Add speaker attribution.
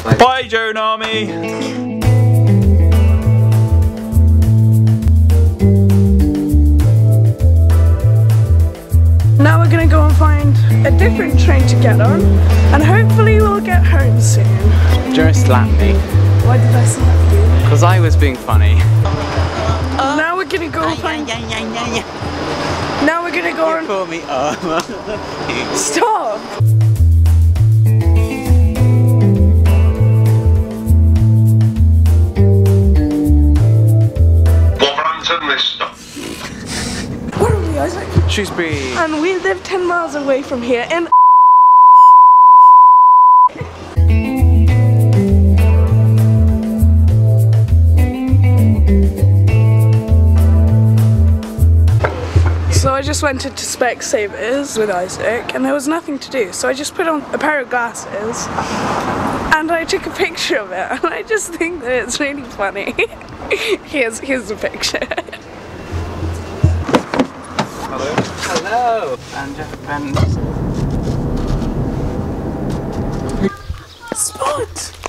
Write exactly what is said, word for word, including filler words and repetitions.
Speaker 1: Bye, Bye Jonah Army.
Speaker 2: Now we're gonna go and find a different train to get on, and hopefully we'll get home soon.
Speaker 1: Jonah slapped me.
Speaker 2: Why did I slap you?
Speaker 1: Because I was being funny.
Speaker 2: Uh, now we're gonna go and find... Now we're gonna go and...
Speaker 1: Call me up.
Speaker 2: Stop! Where are we, Isaac?
Speaker 1: Shrewsbury.
Speaker 2: And we live ten miles away from here in... So I just went into Specsavers with Isaac and there was nothing to do, so I just put on a pair of glasses and I took a picture of it, and I just think that it's really funny. here's, here's the picture.
Speaker 1: Hello. Hello. And just friends.
Speaker 2: Spot!